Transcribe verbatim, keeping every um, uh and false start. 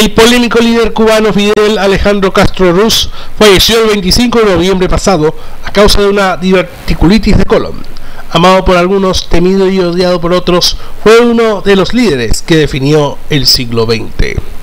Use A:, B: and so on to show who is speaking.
A: El polémico líder cubano Fidel Alejandro Castro Ruz falleció el veinticinco de noviembre pasado a causa de una diverticulitis de colon. Amado por algunos, temido y odiado por otros, fue uno de los líderes que definió el siglo veinte.